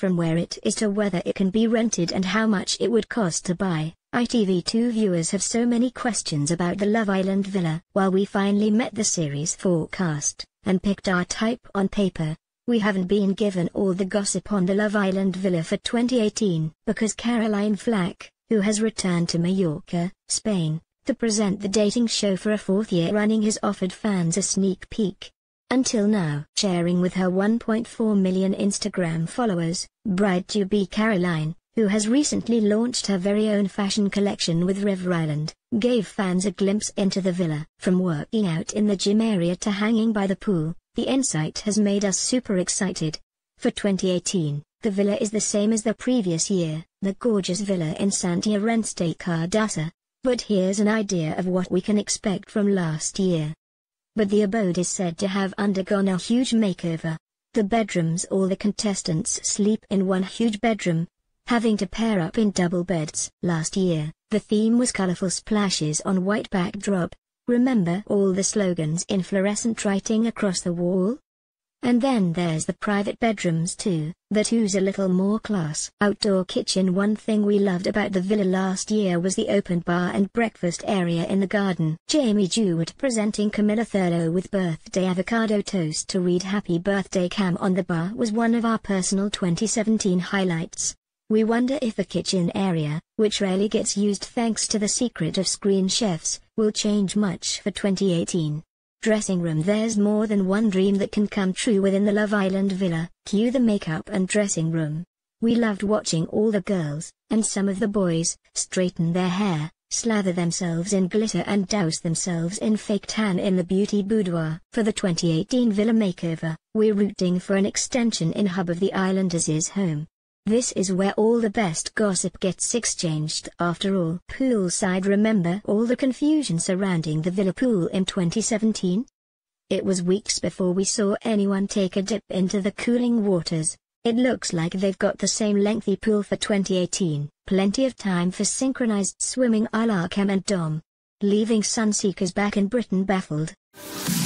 from where it is to whether it can be rented and how much it would cost to buy. ITV2 viewers have so many questions about the Love Island villa. While we finally met the series forecast, and picked our type on paper, we haven't been given all the gossip on the Love Island villa for 2018, because Caroline Flack, who has returned to Majorca, Spain, to present the dating show for a fourth year running, has offered fans a sneak peek. Until now, sharing with her 1.4 million Instagram followers, bride-to-be Caroline, who has recently launched her very own fashion collection with River Island, gave fans a glimpse into the villa. From working out in the gym area to hanging by the pool, the insight has made us super excited. For 2018, the villa is the same as the previous year, the gorgeous villa in Sant Llorenç Cardassa. But here's an idea of what we can expect from last year. But the abode is said to have undergone a huge makeover. The bedrooms, all the contestants sleep in one huge bedroom, having to pair up in double beds. Last year, the theme was colorful splashes on white backdrop. Remember all the slogans in fluorescent writing across the wall? And then there's the private bedrooms too, but who's a little more class. Outdoor kitchen. One thing we loved about the villa last year was the open bar and breakfast area in the garden. Jamie Jewett presenting Camilla Thurlow with birthday avocado toast to read happy birthday Cam on the bar was one of our personal 2017 highlights. We wonder if the kitchen area, which rarely gets used thanks to the secret of screen chefs, will change much for 2018. Dressing room. There's more than one dream that can come true within the Love Island villa. Cue the makeup and dressing room. We loved watching all the girls, and some of the boys, straighten their hair, slather themselves in glitter and douse themselves in fake tan in the beauty boudoir. For the 2018 villa makeover, we're rooting for an extension in hub of the Islanders' home. This is where all the best gossip gets exchanged. After all, poolside. Remember all the confusion surrounding the villa pool in 2017? It was weeks before we saw anyone take a dip into the cooling waters. It looks like they've got the same lengthy pool for 2018, plenty of time for synchronized swimming a la Cam and Dom, leaving sunseekers back in Britain baffled.